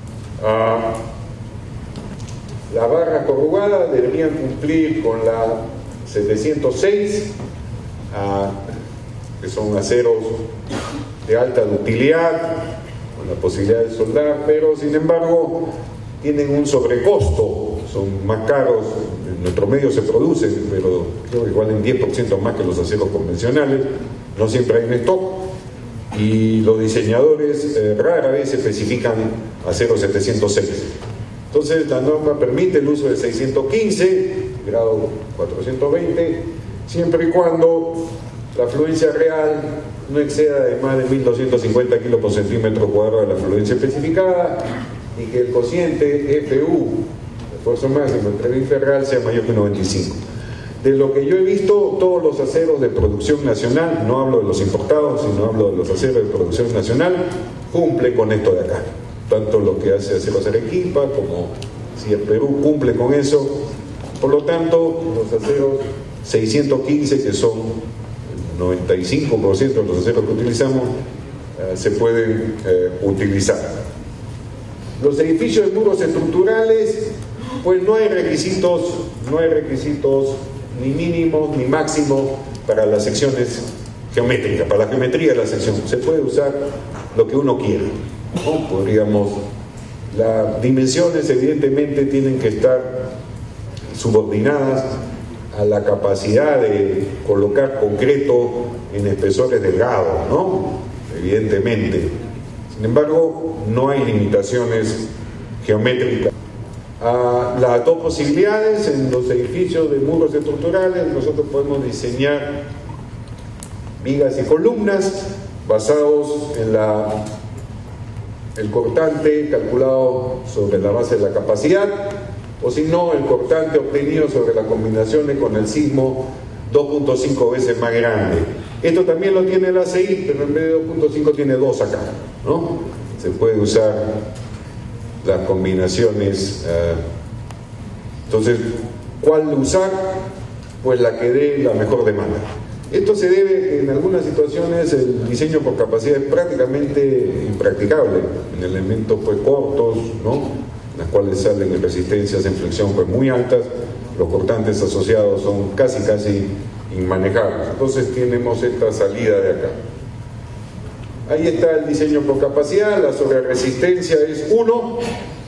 Las barras corrugadas deberían cumplir con la 706, que son aceros de alta ductilidad, con la posibilidad de soldar, pero sin embargo tienen un sobrecosto, son más caros, en nuestro medio se producen, pero creo que valen 10% más que los aceros convencionales, no siempre hay en stock, y los diseñadores rara vez especifican acero 706. Entonces la norma permite el uso de 615, grado 420, siempre y cuando la fluencia real no exceda de más de 1250 kilos por centímetro cuadrado de la fluencia especificada y que el cociente FU, esfuerzo máximo entre bife real, sea mayor que 1,25. De lo que yo he visto, todos los aceros de producción nacional, no hablo de los importados, sino hablo de los aceros de producción nacional, cumplen con esto de acá. Tanto lo que hace Aceros Arequipa como si el Perú cumple con eso. Por lo tanto, los aceros 615, que son el 95% de los aceros que utilizamos, se pueden utilizar. Los edificios de muros estructurales, pues no hay requisitos ni mínimos ni máximos para las secciones geométricas, para la geometría de la sección. Se puede usar lo que uno quiera, ¿no? Podríamos, las dimensiones evidentemente tienen que estar subordinadas a la capacidad de colocar concreto en espesores delgados, ¿no? Evidentemente. Sin embargo, no hay limitaciones geométricas. Las dos posibilidades: en los edificios de muros estructurales nosotros podemos diseñar vigas y columnas basados en la el cortante calculado sobre la base de la capacidad, o si no, el cortante obtenido sobre las combinaciones con el sismo 2.5 veces más grande. Esto también lo tiene el ACI, pero en vez de 2.5 tiene 2 acá, ¿no? Se puede usar las combinaciones. Entonces, ¿cuál usar? Pues la que dé la mejor demanda. Esto se debe que en algunas situaciones el diseño por capacidad es prácticamente impracticable, en elementos pues cortos, ¿no?, en las cuales salen resistencias en flexión pues muy altas, los cortantes asociados son casi inmanejables. Entonces tenemos esta salida de acá. Ahí está el diseño por capacidad. La sobreresistencia es 1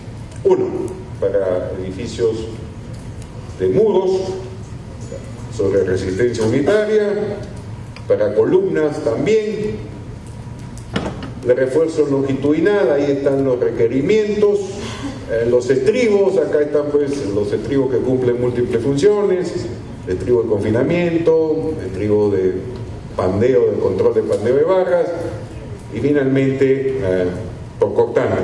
para edificios de muros, sobre resistencia unitaria, para columnas también, de refuerzo longitudinal. Ahí están los requerimientos, los estribos. Acá están pues los estribos que cumplen múltiples funciones: estribo de confinamiento, estribo de pandeo, de control de pandeo de barras, y finalmente por cortante.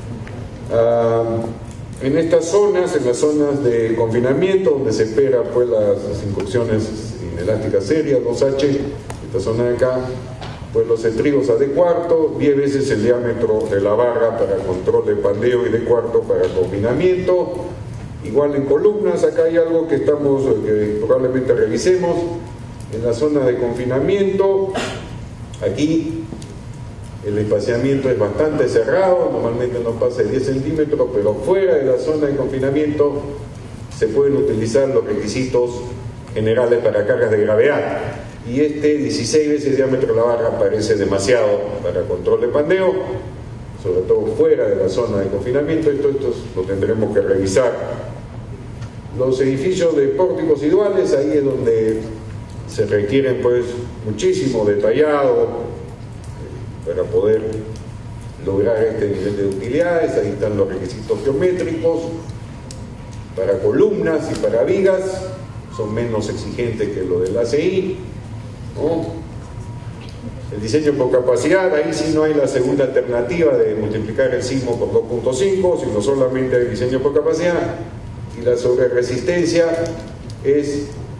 En estas zonas, en las zonas de confinamiento, donde se espera pues las incursiones inelásticas serias, 2H, esta zona de acá, pues los estribos a D4, 10 veces el diámetro de la barra para control de pandeo y D4 para confinamiento. Igual en columnas, acá hay algo que probablemente revisemos. En la zona de confinamiento, aquí el espaciamiento es bastante cerrado, normalmente no pasa de 10 centímetros, pero fuera de la zona de confinamiento se pueden utilizar los requisitos generales para cargas de gravedad. Y 16 veces el diámetro de la barra parece demasiado para control de pandeo, sobre todo fuera de la zona de confinamiento. Esto lo tendremos que revisar. Los edificios de pórticos y duales, ahí es donde se requieren pues muchísimo detallado para poder lograr este nivel de utilidades. Ahí están los requisitos geométricos. Para columnas y para vigas son menos exigentes que lo del ACI, ¿no? El diseño por capacidad, ahí sí no hay la segunda alternativa de multiplicar el sismo por 2.5, sino solamente el diseño por capacidad. Y la sobreresistencia es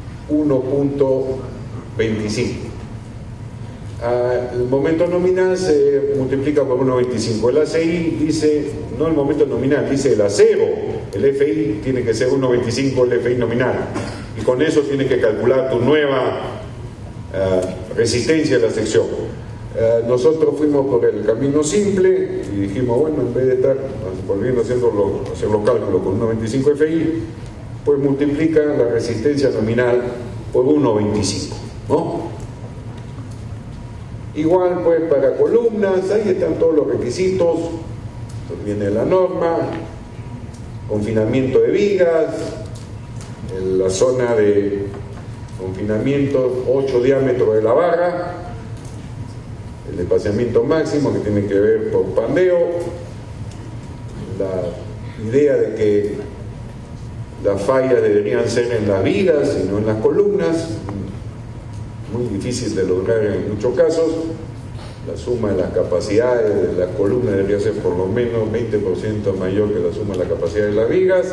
1.25. El momento nominal se multiplica por 1.25. El ACI dice, no el momento nominal, dice el acebo. El FI tiene que ser 1.25 el FI nominal. Y con eso tienes que calcular tu nueva resistencia a la sección. Nosotros fuimos por el camino simple y dijimos, bueno, en vez de estar volviendo a hacer los cálculos con 1.25 FI, pues multiplica la resistencia nominal por 1.25, ¿no? Igual pues para columnas, ahí están todos los requisitos. Entonces viene la norma, confinamiento de vigas, en la zona de confinamiento 8 diámetros de la barra, el espaciamiento máximo que tiene que ver por pandeo, la idea de que las fallas deberían ser en las vigas y no en las columnas, muy difícil de lograr en muchos casos. La suma de las capacidades de las columnas debería ser por lo menos 20% mayor que la suma de la capacidad de las vigas.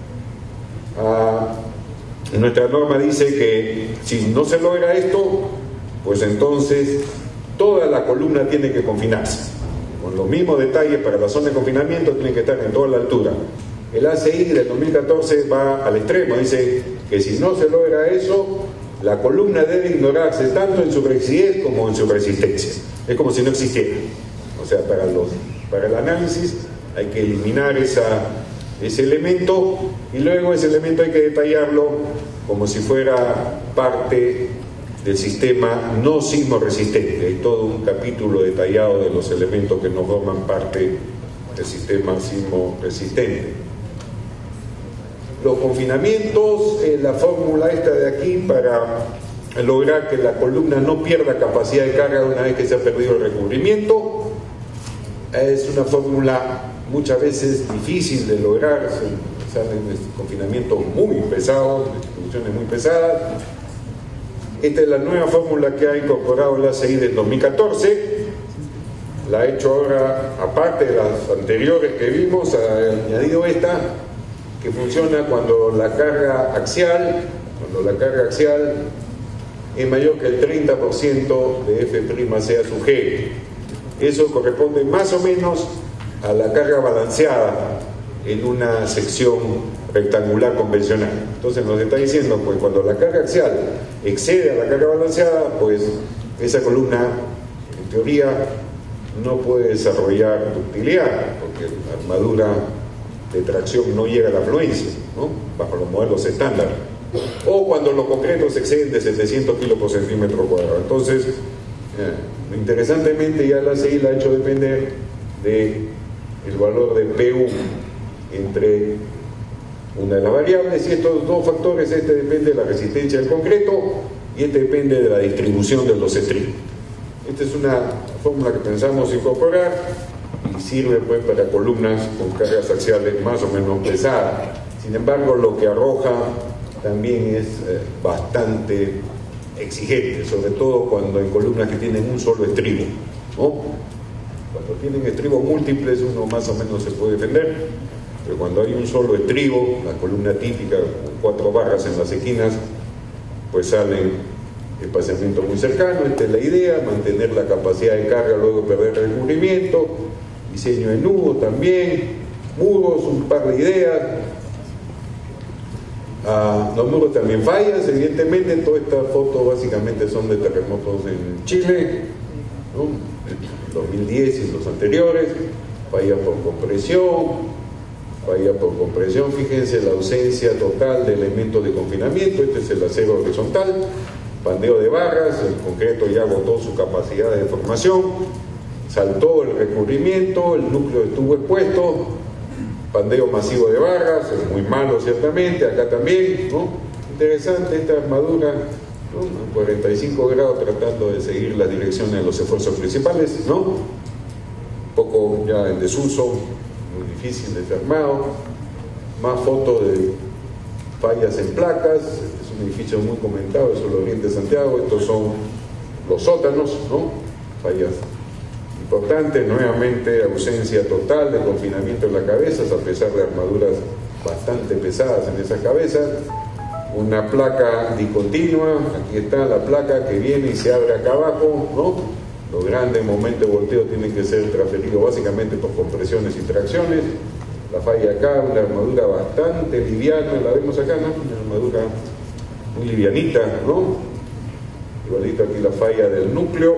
Nuestra norma dice que si no se logra esto, pues entonces toda la columna tiene que confinarse. Con los mismos detalles para la zona de confinamiento tiene que estar en toda la altura. El ACI del 2014 va al extremo, dice que si no se logra eso, la columna debe ignorarse tanto en su rigidez como en su resistencia. Es como si no existiera. O sea, para el análisis hay que eliminar ese elemento, y luego ese elemento hay que detallarlo como si fuera parte del sistema no sismo resistente. Hay todo un capítulo detallado de los elementos que no forman parte del sistema sismo resistente. Los confinamientos, la fórmula esta de aquí para lograr que la columna no pierda capacidad de carga una vez que se ha perdido el recubrimiento, es una fórmula muchas veces difícil de lograr. Salen confinamientos muy pesados, distribuciones muy pesadas. Esta es la nueva fórmula que ha incorporado el ACI del 2014. la ha hecho ahora, aparte de las anteriores que vimos, ha añadido esta, que funciona cuando la carga axial es mayor que el 30% de F' sea su G. Eso corresponde más o menos a la carga balanceada en una sección rectangular convencional. Entonces nos está diciendo, pues cuando la carga axial excede a la carga balanceada, pues esa columna, en teoría, no puede desarrollar ductilidad, porque la armadura de tracción no llega a la afluencia, ¿no?, bajo los modelos estándar. O cuando los concretos exceden de 700 kilos por centímetro cuadrado. Entonces, interesantemente, ya la ACI la ha hecho depender del valor de PU entre una de las variables, y estos dos factores, este depende de la resistencia del concreto y este depende de la distribución de los estribos. Esta es una fórmula que pensamos incorporar y sirve pues para columnas con cargas axiales más o menos pesadas. Sin embargo, lo que arroja también es bastante exigente, sobre todo cuando hay columnas que tienen un solo estribo, ¿no? Cuando tienen estribos múltiples uno más o menos se puede defender, pero cuando hay un solo estribo, la columna típica con 4 barras en las esquinas, pues salen espaciamiento muy cercano. Esta es la idea, mantener la capacidad de carga, luego perder el recubrimiento, diseño de nudo también, muros, un par de ideas. Los muros también fallan, evidentemente. Todas estas fotos básicamente son de terremotos en Chile, ¿no?, 2010 y los anteriores. Falla por compresión, fíjense la ausencia total de elementos de confinamiento. Este es el acero horizontal, pandeo de barras, el concreto ya agotó su capacidad de deformación, saltó el recubrimiento, el núcleo estuvo expuesto, pandeo masivo de barras, es muy malo ciertamente, acá también, ¿no? Interesante esta armadura, ¿no?, en 45 grados tratando de seguir la dirección de los esfuerzos principales, ¿no? Un poco ya en desuso, muy difícil de ser armado. Más fotos de fallas en placas. Este es un edificio muy comentado, es el Oriente de Santiago. Estos son los sótanos, ¿no? Fallas importantes, nuevamente ausencia total de confinamiento en las cabezas, a pesar de armaduras bastante pesadas en esas cabezas. Una placa discontinua, aquí está la placa que viene y se abre acá abajo, ¿no? Los grandes momentos de volteo tienen que ser transferidos básicamente por compresiones y tracciones. La falla acá, una armadura bastante liviana, la vemos acá, ¿no? Una armadura muy livianita, ¿no? Igualito aquí la falla del núcleo.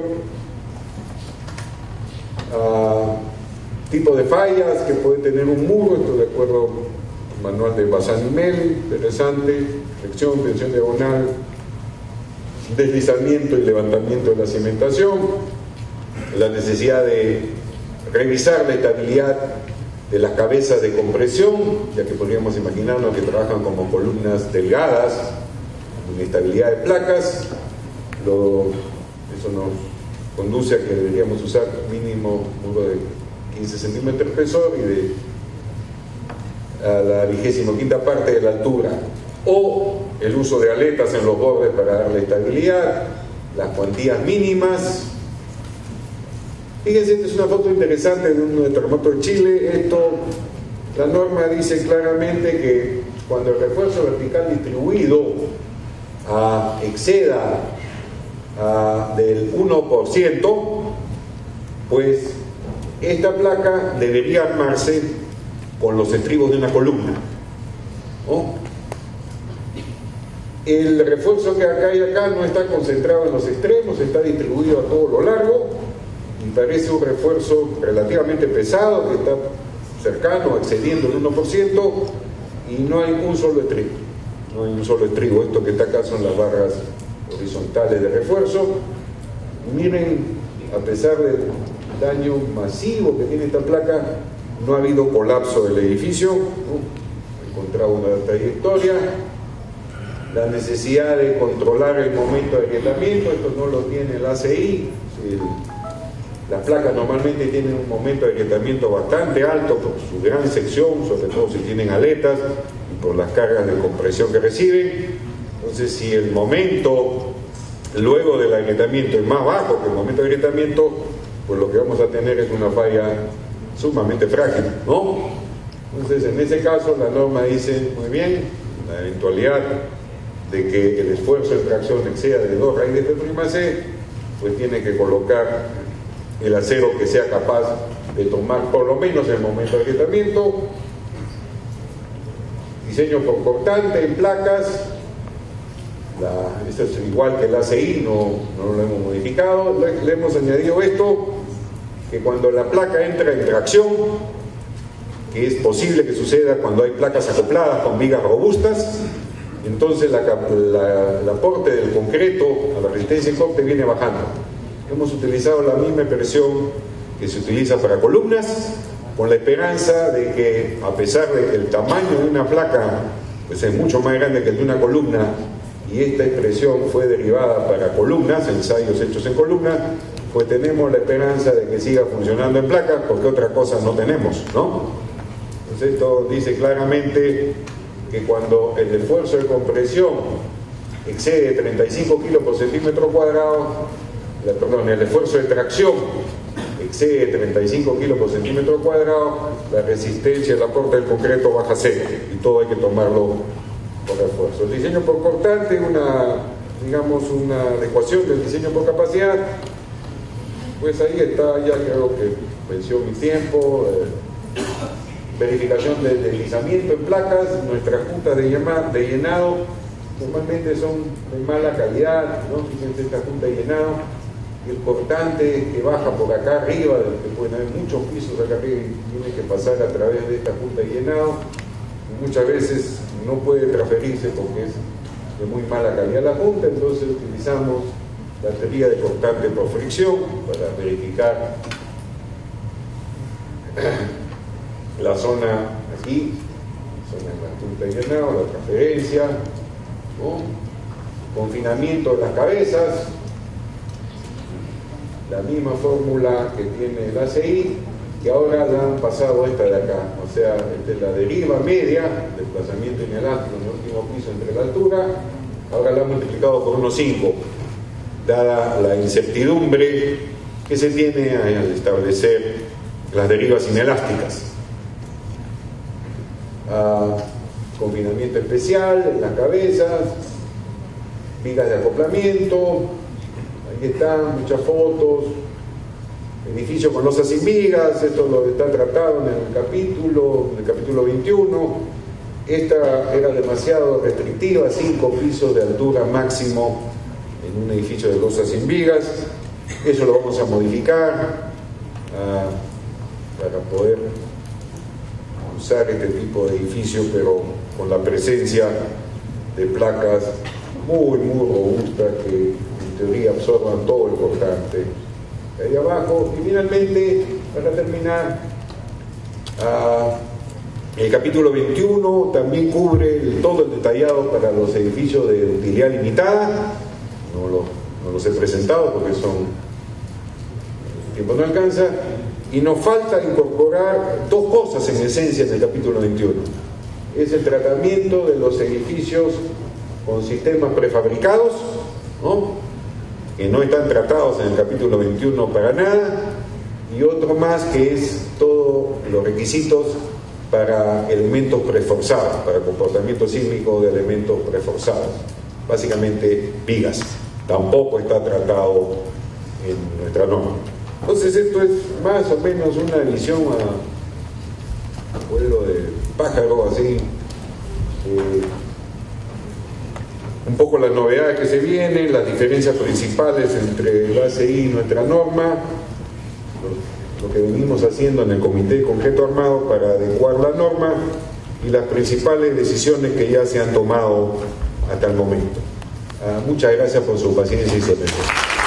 Tipo de fallas que puede tener un muro, esto de acuerdo al manual de Bazán-Mel, interesante, flexión, tensión diagonal, deslizamiento y levantamiento de la cimentación, la necesidad de revisar la estabilidad de las cabezas de compresión, ya que podríamos imaginarnos que trabajan como columnas delgadas, con inestabilidad de placas. Eso nos conduce a que deberíamos usar mínimo muro de 15 centímetros de espesor y a la 25ª parte de la altura, o el uso de aletas en los bordes para darle estabilidad, las cuantías mínimas. Fíjense, esta es una foto interesante de un terremoto de Chile. La norma dice claramente que cuando el refuerzo vertical distribuido exceda del 1%, pues esta placa debería armarse con los estribos de una columna, ¿no? El refuerzo que acá y acá no está concentrado en los extremos, está distribuido a todo lo largo y parece un refuerzo relativamente pesado que está cercano, excediendo el 1%, y no hay un solo estribo. No hay un solo estribo. Esto que está acá son las barras horizontales de refuerzo. Y miren, a pesar del daño masivo que tiene esta placa, no ha habido colapso del edificio, ¿no? He encontrado una trayectoria. La necesidad de controlar el momento de agrietamiento, esto no lo tiene el ACI. Las placas normalmente tienen un momento de agrietamiento bastante alto por su gran sección, sobre todo si tienen aletas y por las cargas de compresión que reciben. Entonces, si el momento luego del agrietamiento es más bajo que el momento de agrietamiento, pues lo que vamos a tener es una falla sumamente frágil, ¿no? Entonces, en ese caso, la norma dice, muy bien, la eventualidad de que el esfuerzo de tracción exceda de 2 raíz de F', pues tiene que colocar el acero que sea capaz de tomar por lo menos el momento de agrietamiento. Diseño por cortante en placas. Esto es igual que el ACI, no lo hemos modificado. Le hemos añadido esto, que cuando la placa entra en tracción, que es posible que suceda cuando hay placas acopladas con vigas robustas, entonces el aporte del concreto a la resistencia de corte viene bajando. Hemos utilizado la misma expresión que se utiliza para columnas, con la esperanza de que, a pesar de que el tamaño de una placa pues es mucho más grande que el de una columna, y esta expresión fue derivada para columnas, ensayos hechos en columnas, pues tenemos la esperanza de que siga funcionando en placas, porque otra cosa no tenemos, ¿no? Entonces esto dice claramente que cuando el esfuerzo de compresión excede 35 kilos por centímetro cuadrado, el esfuerzo de tracción excede 35 kilos por centímetro cuadrado, la resistencia del aporte del concreto baja a 0, y todo hay que tomarlo por esfuerzo. El diseño por cortante, una adecuación del diseño por capacidad, pues ahí está, ya creo que venció mi tiempo. Verificación del deslizamiento en placas. Nuestras juntas de llenado normalmente son de mala calidad, ¿no? Fíjense esta junta de llenado, y el cortante que baja por acá arriba, que pueden haber muchos pisos acá arriba y tiene que pasar a través de esta junta de llenado, y muchas veces no puede transferirse porque es de muy mala calidad la junta. Entonces utilizamos la teoría de cortante por fricción para verificar la zona aquí, zona de la junta de llenado, la transferencia, ¿no? Confinamiento de las cabezas, la misma fórmula que tiene el ACI, que ahora la han pasado esta de acá, o sea, la deriva media, desplazamiento inelástico en el último piso entre la altura, ahora la han multiplicado por 1,5, dada la incertidumbre que se tiene al establecer las derivas inelásticas. Confinamiento especial en las cabezas, vigas de acoplamiento, ahí están muchas fotos. Edificio con losas sin vigas, esto lo está tratado en el capítulo 21. Esta era demasiado restrictiva, 5 pisos de altura máximo en un edificio de losas sin vigas. Eso lo vamos a modificar para poder usar este tipo de edificio, pero con la presencia de placas muy robustas que en teoría absorban todo el cortante ahí abajo. Y finalmente, para terminar, el capítulo 21 también cubre todo el detallado para los edificios de utilidad limitada. No los he presentado porque el tiempo no alcanza, y nos falta incorporar 2 cosas en esencia en el capítulo 21. Es el tratamiento de los edificios con sistemas prefabricados, ¿no?, que no están tratados en el capítulo 21 para nada, y otro más que es todos los requisitos para elementos preforzados, para comportamiento sísmico de elementos preforzados, básicamente vigas. Tampoco está tratado en nuestra norma. Entonces esto es más o menos una visión a vuelo de pájaro, así, un poco las novedades que se vienen, las diferencias principales entre el ACI y nuestra norma, lo que venimos haciendo en el Comité de Concreto Armado para adecuar la norma, y las principales decisiones que ya se han tomado hasta el momento. Muchas gracias por su paciencia y su atención.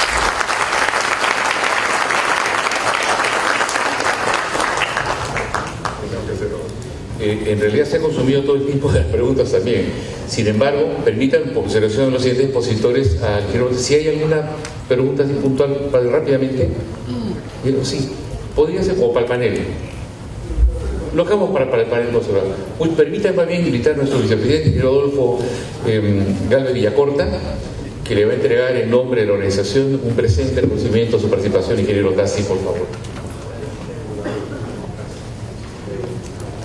En realidad se ha consumido todo el tiempo de las preguntas también. Sin embargo, permitan, por observación de los siguientes expositores, si hay alguna pregunta puntual rápidamente. Sí, podría ser como para el panel. Lo dejamos para el panel conservador. Permítanme también invitar a nuestro vicepresidente, Rodolfo Galvez Villacorta, que le va a entregar en nombre de la organización un presente de reconocimiento a su participación. Ingeniero Tassi, por favor.